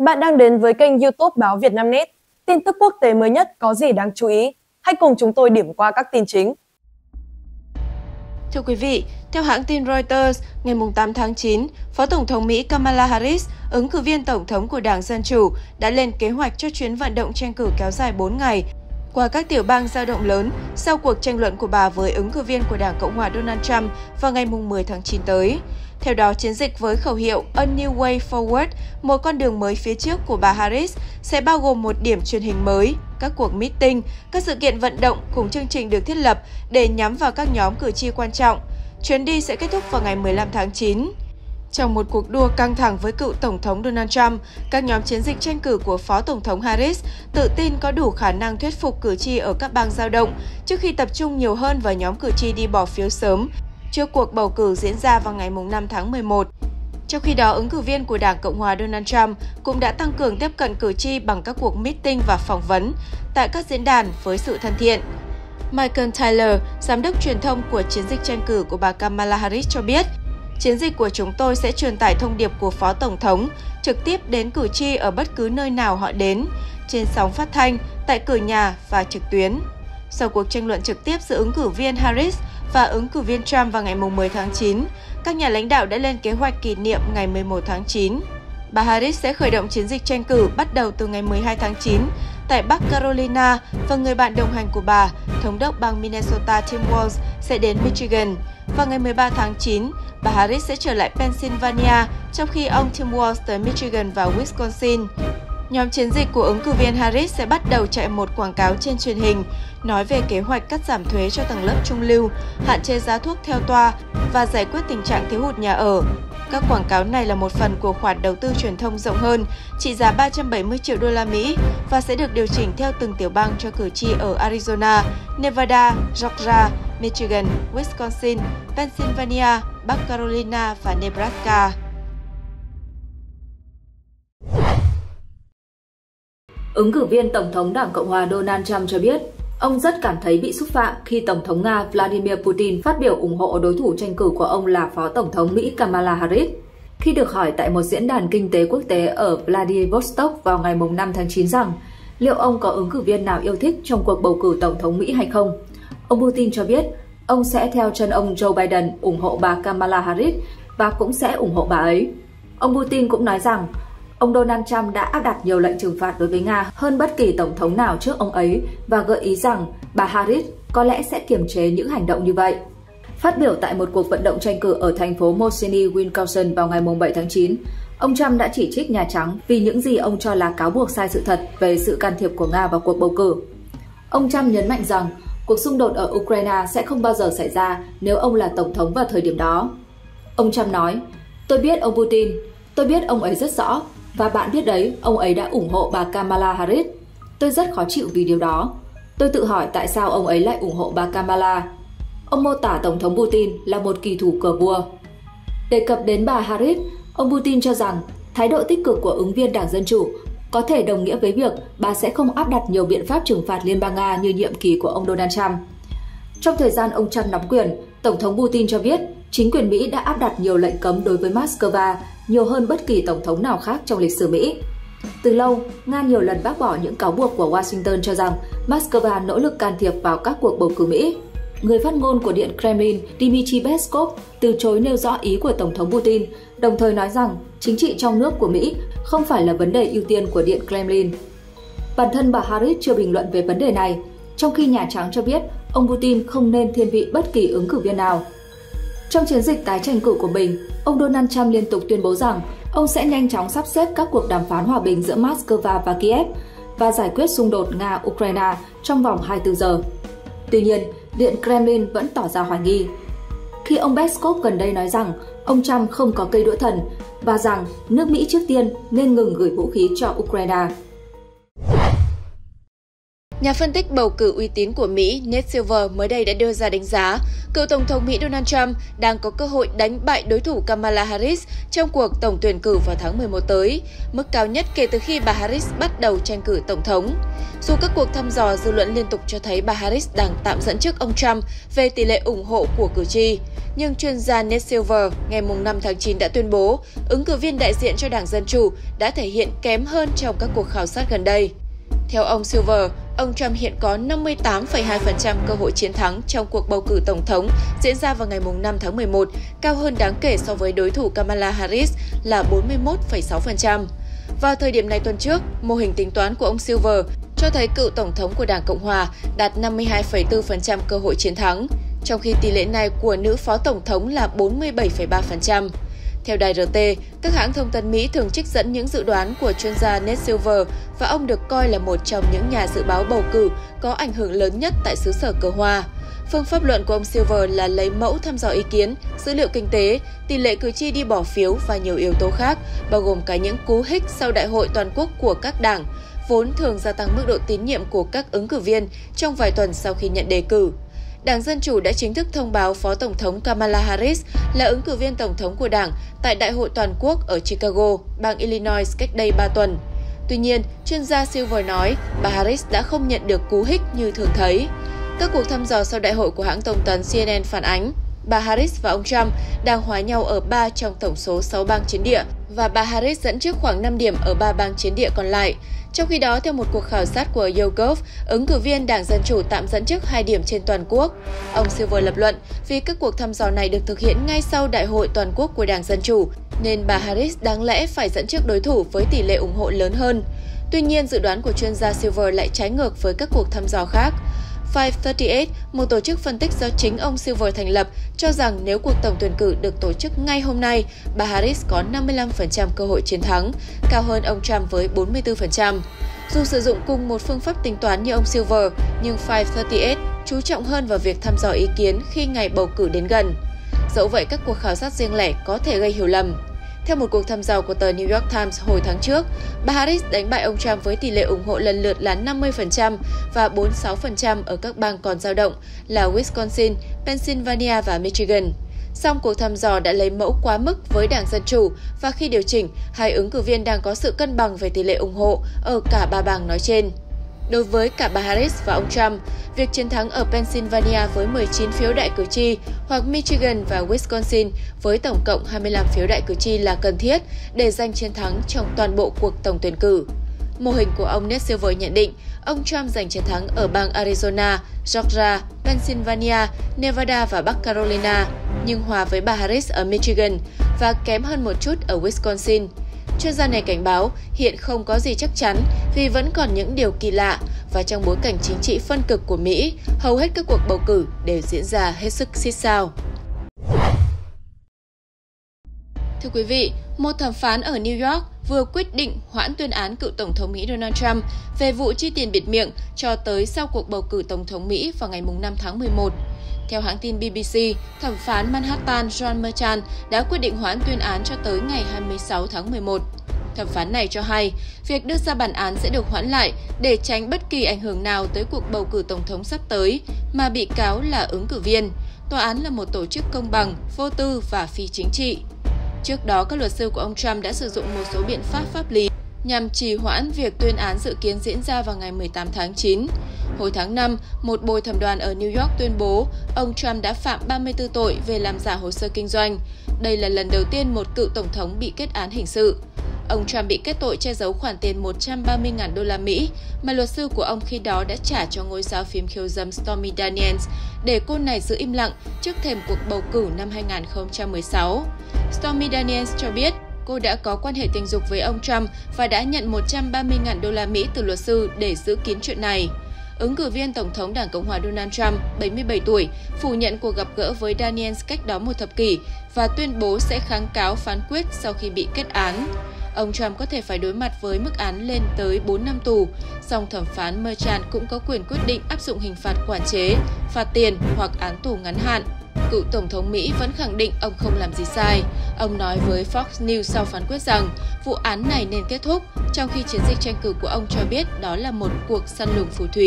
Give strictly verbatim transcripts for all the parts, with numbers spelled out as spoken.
Bạn đang đến với kênh YouTube Báo Vietnamnet. Tin tức quốc tế mới nhất có gì đáng chú ý? Hãy cùng chúng tôi điểm qua các tin chính. Thưa quý vị, theo hãng tin Reuters, ngày tám tháng chín, Phó Tổng thống Mỹ Kamala Harris, ứng cử viên Tổng thống của Đảng Dân Chủ, đã lên kế hoạch cho chuyến vận động tranh cử kéo dài bốn ngày qua các tiểu bang dao động lớn sau cuộc tranh luận của bà với ứng cử viên của Đảng Cộng hòa Donald Trump vào ngày mười tháng chín tới. Theo đó, chiến dịch với khẩu hiệu A New Way Forward, một con đường mới phía trước của bà Harris, sẽ bao gồm một điểm truyền hình mới, các cuộc meeting, các sự kiện vận động cùng chương trình được thiết lập để nhắm vào các nhóm cử tri quan trọng. Chuyến đi sẽ kết thúc vào ngày mười lăm tháng chín. Trong một cuộc đua căng thẳng với cựu Tổng thống Donald Trump, các nhóm chiến dịch tranh cử của Phó Tổng thống Harris tự tin có đủ khả năng thuyết phục cử tri ở các bang dao động trước khi tập trung nhiều hơn vào nhóm cử tri đi bỏ phiếu sớm trước cuộc bầu cử diễn ra vào ngày năm tháng mười một. Trong khi đó, ứng cử viên của Đảng Cộng hòa Donald Trump cũng đã tăng cường tiếp cận cử tri bằng các cuộc meeting và phỏng vấn tại các diễn đàn với sự thân thiện. Michael Tyler, giám đốc truyền thông của chiến dịch tranh cử của bà Kamala Harris cho biết, chiến dịch của chúng tôi sẽ truyền tải thông điệp của Phó Tổng thống trực tiếp đến cử tri ở bất cứ nơi nào họ đến, trên sóng phát thanh, tại cửa nhà và trực tuyến. Sau cuộc tranh luận trực tiếp giữa ứng cử viên Harris và ứng cử viên Trump vào ngày mười tháng chín, các nhà lãnh đạo đã lên kế hoạch kỷ niệm ngày mười một tháng chín. Bà Harris sẽ khởi động chiến dịch tranh cử bắt đầu từ ngày mười hai tháng chín tại Bắc Carolina và người bạn đồng hành của bà, thống đốc bang Minnesota Tim Walz, sẽ đến Michigan. Vào ngày mười ba tháng chín, bà Harris sẽ trở lại Pennsylvania, trong khi ông Tim Walz tới Michigan và Wisconsin. Nhóm chiến dịch của ứng cử viên Harris sẽ bắt đầu chạy một quảng cáo trên truyền hình, nói về kế hoạch cắt giảm thuế cho tầng lớp trung lưu, hạn chế giá thuốc theo toa và giải quyết tình trạng thiếu hụt nhà ở. Các quảng cáo này là một phần của khoản đầu tư truyền thông rộng hơn, trị giá ba trăm bảy mươi triệu đô la Mỹ và sẽ được điều chỉnh theo từng tiểu bang cho cử tri ở Arizona, Nevada, Georgia, Michigan, Wisconsin, Pennsylvania, Bắc Carolina và Nebraska. Ứng cử viên Tổng thống Đảng Cộng hòa Donald Trump cho biết, ông rất cảm thấy bị xúc phạm khi Tổng thống Nga Vladimir Putin phát biểu ủng hộ đối thủ tranh cử của ông là Phó Tổng thống Mỹ Kamala Harris. Khi được hỏi tại một diễn đàn kinh tế quốc tế ở Vladivostok vào ngày năm tháng chín rằng liệu ông có ứng cử viên nào yêu thích trong cuộc bầu cử Tổng thống Mỹ hay không, ông Putin cho biết ông sẽ theo chân ông Joe Biden ủng hộ bà Kamala Harris và cũng sẽ ủng hộ bà ấy. Ông Putin cũng nói rằng ông Donald Trump đã áp đặt nhiều lệnh trừng phạt đối với Nga hơn bất kỳ tổng thống nào trước ông ấy và gợi ý rằng bà Harris có lẽ sẽ kiềm chế những hành động như vậy. Phát biểu tại một cuộc vận động tranh cử ở thành phố Mosinee, Wisconsin vào ngày bảy tháng chín, ông Trump đã chỉ trích Nhà Trắng vì những gì ông cho là cáo buộc sai sự thật về sự can thiệp của Nga vào cuộc bầu cử. Ông Trump nhấn mạnh rằng cuộc xung đột ở Ukraine sẽ không bao giờ xảy ra nếu ông là tổng thống vào thời điểm đó. Ông Trump nói, "Tôi biết ông Putin, tôi biết ông ấy rất rõ, và bạn biết đấy, ông ấy đã ủng hộ bà Kamala Harris. Tôi rất khó chịu vì điều đó. Tôi tự hỏi tại sao ông ấy lại ủng hộ bà Kamala." Ông mô tả Tổng thống Putin là một kỳ thủ cờ vua. Đề cập đến bà Harris, ông Putin cho rằng thái độ tích cực của ứng viên Đảng Dân Chủ có thể đồng nghĩa với việc bà sẽ không áp đặt nhiều biện pháp trừng phạt Liên bang Nga như nhiệm kỳ của ông Donald Trump. Trong thời gian ông Trump nắm quyền, Tổng thống Putin cho biết chính quyền Mỹ đã áp đặt nhiều lệnh cấm đối với Moscow, nhiều hơn bất kỳ tổng thống nào khác trong lịch sử Mỹ. Từ lâu, Nga nhiều lần bác bỏ những cáo buộc của Washington cho rằng Moscow nỗ lực can thiệp vào các cuộc bầu cử Mỹ. Người phát ngôn của Điện Kremlin Dmitry Peskov từ chối nêu rõ ý của Tổng thống Putin, đồng thời nói rằng chính trị trong nước của Mỹ không phải là vấn đề ưu tiên của Điện Kremlin. Bản thân bà Harris chưa bình luận về vấn đề này, trong khi Nhà Trắng cho biết ông Putin không nên thiên vị bất kỳ ứng cử viên nào. Trong chiến dịch tái tranh cử của mình, ông Donald Trump liên tục tuyên bố rằng ông sẽ nhanh chóng sắp xếp các cuộc đàm phán hòa bình giữa Moscow và Kiev và giải quyết xung đột Nga-Ukraine trong vòng hai mươi tư giờ. Tuy nhiên, Điện Kremlin vẫn tỏ ra hoài nghi. Khi ông Peskov gần đây nói rằng ông Trump không có cây đũa thần và rằng nước Mỹ trước tiên nên ngừng gửi vũ khí cho Ukraine. Nhà phân tích bầu cử uy tín của Mỹ Nate Silver mới đây đã đưa ra đánh giá cựu Tổng thống Mỹ Donald Trump đang có cơ hội đánh bại đối thủ Kamala Harris trong cuộc tổng tuyển cử vào tháng mười một tới, mức cao nhất kể từ khi bà Harris bắt đầu tranh cử Tổng thống. Dù các cuộc thăm dò dư luận liên tục cho thấy bà Harris đang tạm dẫn trước ông Trump về tỷ lệ ủng hộ của cử tri, nhưng chuyên gia Nate Silver ngày năm tháng chín đã tuyên bố ứng cử viên đại diện cho Đảng Dân Chủ đã thể hiện kém hơn trong các cuộc khảo sát gần đây. Theo ông Silver, ông Trump hiện có năm mươi tám phẩy hai phần trăm cơ hội chiến thắng trong cuộc bầu cử tổng thống diễn ra vào ngày năm tháng mười một, cao hơn đáng kể so với đối thủ Kamala Harris là bốn mươi mốt phẩy sáu phần trăm. Vào thời điểm này tuần trước, mô hình tính toán của ông Silver cho thấy cựu Tổng thống của Đảng Cộng Hòa đạt năm mươi hai phẩy bốn phần trăm cơ hội chiến thắng, trong khi tỷ lệ này của nữ Phó Tổng thống là bốn mươi bảy phẩy ba phần trăm. Theo đài rờ tê, các hãng thông tấn Mỹ thường trích dẫn những dự đoán của chuyên gia Nate Silver và ông được coi là một trong những nhà dự báo bầu cử có ảnh hưởng lớn nhất tại xứ sở cờ hoa. Phương pháp luận của ông Silver là lấy mẫu thăm dò ý kiến, dữ liệu kinh tế, tỷ lệ cử tri đi bỏ phiếu và nhiều yếu tố khác, bao gồm cả những cú hích sau đại hội toàn quốc của các đảng, vốn thường gia tăng mức độ tín nhiệm của các ứng cử viên trong vài tuần sau khi nhận đề cử. Đảng Dân Chủ đã chính thức thông báo Phó Tổng thống Kamala Harris là ứng cử viên Tổng thống của Đảng tại Đại hội Toàn quốc ở Chicago, bang Illinois cách đây ba tuần. Tuy nhiên, chuyên gia Silver nói bà Harris đã không nhận được cú hích như thường thấy. Các cuộc thăm dò sau đại hội của hãng thông tấn xê en en phản ánh bà Harris và ông Trump đang hòa nhau ở ba trong tổng số sáu bang chiến địa và bà Harris dẫn trước khoảng năm điểm ở ba bang chiến địa còn lại. Trong khi đó, theo một cuộc khảo sát của YouGov, ứng cử viên Đảng Dân Chủ tạm dẫn trước hai điểm trên toàn quốc. Ông Silver lập luận vì các cuộc thăm dò này được thực hiện ngay sau đại hội toàn quốc của Đảng Dân Chủ, nên bà Harris đáng lẽ phải dẫn trước đối thủ với tỷ lệ ủng hộ lớn hơn. Tuy nhiên, dự đoán của chuyên gia Silver lại trái ngược với các cuộc thăm dò khác. năm ba tám, một tổ chức phân tích do chính ông Silver thành lập, cho rằng nếu cuộc tổng tuyển cử được tổ chức ngay hôm nay, bà Harris có năm mươi lăm phần trăm cơ hội chiến thắng, cao hơn ông Trump với bốn mươi tư phần trăm. Dù sử dụng cùng một phương pháp tính toán như ông Silver, nhưng năm ba tám chú trọng hơn vào việc thăm dò ý kiến khi ngày bầu cử đến gần. Dẫu vậy, các cuộc khảo sát riêng lẻ có thể gây hiểu lầm. Theo một cuộc thăm dò của tờ New York Times hồi tháng trước, bà Harris đánh bại ông Trump với tỷ lệ ủng hộ lần lượt là năm mươi phần trăm và bốn mươi sáu phần trăm ở các bang còn dao động là Wisconsin, Pennsylvania và Michigan. Song cuộc thăm dò đã lấy mẫu quá mức với Đảng Dân Chủ và khi điều chỉnh, hai ứng cử viên đang có sự cân bằng về tỷ lệ ủng hộ ở cả ba bang nói trên. Đối với cả bà Harris và ông Trump, việc chiến thắng ở Pennsylvania với mười chín phiếu đại cử tri hoặc Michigan và Wisconsin với tổng cộng hai mươi lăm phiếu đại cử tri là cần thiết để giành chiến thắng trong toàn bộ cuộc tổng tuyển cử. Mô hình của ông Nate Silver nhận định ông Trump giành chiến thắng ở bang Arizona, Georgia, Pennsylvania, Nevada và Bắc Carolina, nhưng hòa với bà Harris ở Michigan và kém hơn một chút ở Wisconsin. Chuyên gia này cảnh báo hiện không có gì chắc chắn vì vẫn còn những điều kỳ lạ và trong bối cảnh chính trị phân cực của Mỹ, hầu hết các cuộc bầu cử đều diễn ra hết sức xít xao. Thưa quý vị, một thẩm phán ở New York vừa quyết định hoãn tuyên án cựu Tổng thống Mỹ Donald Trump về vụ chi tiền bịt miệng cho tới sau cuộc bầu cử Tổng thống Mỹ vào ngày năm tháng mười một. Theo hãng tin bê bê xê, thẩm phán Manhattan John Merchan đã quyết định hoãn tuyên án cho tới ngày hai mươi sáu tháng mười một. Thẩm phán này cho hay, việc đưa ra bản án sẽ được hoãn lại để tránh bất kỳ ảnh hưởng nào tới cuộc bầu cử tổng thống sắp tới mà bị cáo là ứng cử viên. Tòa án là một tổ chức công bằng, vô tư và phi chính trị. Trước đó, các luật sư của ông Trump đã sử dụng một số biện pháp pháp lý nhằm trì hoãn việc tuyên án dự kiến diễn ra vào ngày mười tám tháng chín. Hồi tháng năm, một bồi thẩm đoàn ở New York tuyên bố ông Trump đã phạm ba mươi tư tội về làm giả hồ sơ kinh doanh. Đây là lần đầu tiên một cựu tổng thống bị kết án hình sự. Ông Trump bị kết tội che giấu khoản tiền một trăm ba mươi nghìn đô la Mỹ mà luật sư của ông khi đó đã trả cho ngôi sao phim khiêu dâm Stormy Daniels để cô này giữ im lặng trước thềm cuộc bầu cử năm hai nghìn không trăm mười sáu. Stormy Daniels cho biết cô đã có quan hệ tình dục với ông Trump và đã nhận một trăm ba mươi nghìn đô la Mỹ từ luật sư để giữ kín chuyện này. Ứng cử viên Tổng thống Đảng Cộng hòa Donald Trump, bảy mươi bảy tuổi, phủ nhận cuộc gặp gỡ với Daniels cách đó một thập kỷ và tuyên bố sẽ kháng cáo phán quyết sau khi bị kết án. Ông Trump có thể phải đối mặt với mức án lên tới bốn năm tù, song thẩm phán Merchan cũng có quyền quyết định áp dụng hình phạt quản chế, phạt tiền hoặc án tù ngắn hạn. Cựu Tổng thống Mỹ vẫn khẳng định ông không làm gì sai. Ông nói với Fox News sau phán quyết rằng vụ án này nên kết thúc, trong khi chiến dịch tranh cử của ông cho biết đó là một cuộc săn lùng phù thủy.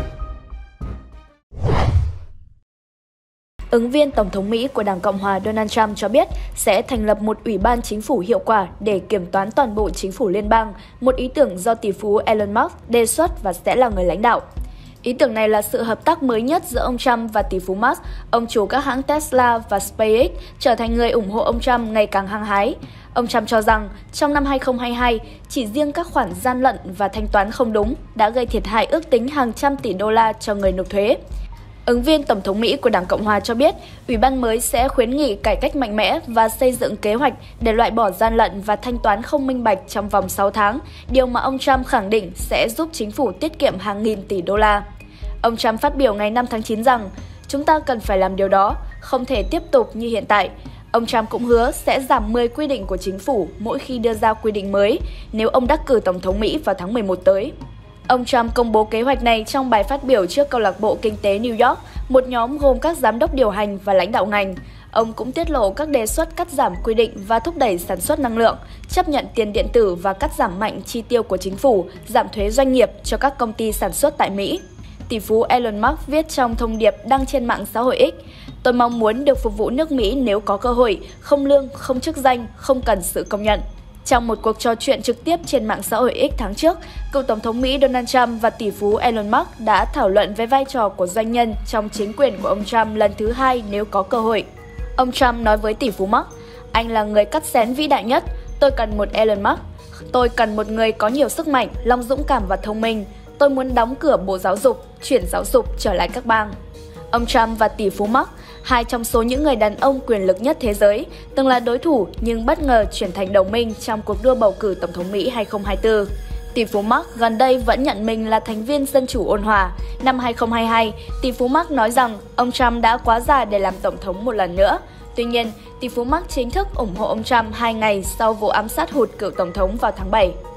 Ứng viên Tổng thống Mỹ của Đảng Cộng hòa Donald Trump cho biết sẽ thành lập một ủy ban chính phủ hiệu quả để kiểm toán toàn bộ chính phủ liên bang, một ý tưởng do tỷ phú Elon Musk đề xuất và sẽ là người lãnh đạo. Ý tưởng này là sự hợp tác mới nhất giữa ông Trump và tỷ phú Musk, ông chủ các hãng Tesla và SpaceX, trở thành người ủng hộ ông Trump ngày càng hăng hái. Ông Trump cho rằng trong năm hai không hai hai, chỉ riêng các khoản gian lận và thanh toán không đúng đã gây thiệt hại ước tính hàng trăm tỷ đô la cho người nộp thuế. Ứng viên Tổng thống Mỹ của Đảng Cộng hòa cho biết, ủy ban mới sẽ khuyến nghị cải cách mạnh mẽ và xây dựng kế hoạch để loại bỏ gian lận và thanh toán không minh bạch trong vòng sáu tháng, điều mà ông Trump khẳng định sẽ giúp chính phủ tiết kiệm hàng nghìn tỷ đô la. Ông Trump phát biểu ngày năm tháng chín rằng, chúng ta cần phải làm điều đó, không thể tiếp tục như hiện tại. Ông Trump cũng hứa sẽ giảm mười quy định của chính phủ mỗi khi đưa ra quy định mới nếu ông đắc cử Tổng thống Mỹ vào tháng mười một tới. Ông Trump công bố kế hoạch này trong bài phát biểu trước Câu lạc bộ Kinh tế New York, một nhóm gồm các giám đốc điều hành và lãnh đạo ngành. Ông cũng tiết lộ các đề xuất cắt giảm quy định và thúc đẩy sản xuất năng lượng, chấp nhận tiền điện tử và cắt giảm mạnh chi tiêu của chính phủ, giảm thuế doanh nghiệp cho các công ty sản xuất tại Mỹ. Tỷ phú Elon Musk viết trong thông điệp đăng trên mạng xã hội X, tôi mong muốn được phục vụ nước Mỹ nếu có cơ hội, không lương, không chức danh, không cần sự công nhận. Trong một cuộc trò chuyện trực tiếp trên mạng xã hội X tháng trước, cựu Tổng thống Mỹ Donald Trump và tỷ phú Elon Musk đã thảo luận về vai trò của doanh nhân trong chính quyền của ông Trump lần thứ hai nếu có cơ hội. Ông Trump nói với tỷ phú Musk, anh là người cắt xén vĩ đại nhất, tôi cần một Elon Musk. Tôi cần một người có nhiều sức mạnh, lòng dũng cảm và thông minh. Tôi muốn đóng cửa Bộ Giáo dục, chuyển giáo dục trở lại các bang. Ông Trump và tỷ phú Musk, hai trong số những người đàn ông quyền lực nhất thế giới, từng là đối thủ nhưng bất ngờ chuyển thành đồng minh trong cuộc đua bầu cử Tổng thống Mỹ hai không hai tư. Tỷ phú Musk gần đây vẫn nhận mình là thành viên Dân chủ ôn hòa. Năm hai không hai hai, tỷ phú Musk nói rằng ông Trump đã quá già để làm Tổng thống một lần nữa. Tuy nhiên, tỷ phú Musk chính thức ủng hộ ông Trump hai ngày sau vụ ám sát hụt cựu Tổng thống vào tháng bảy.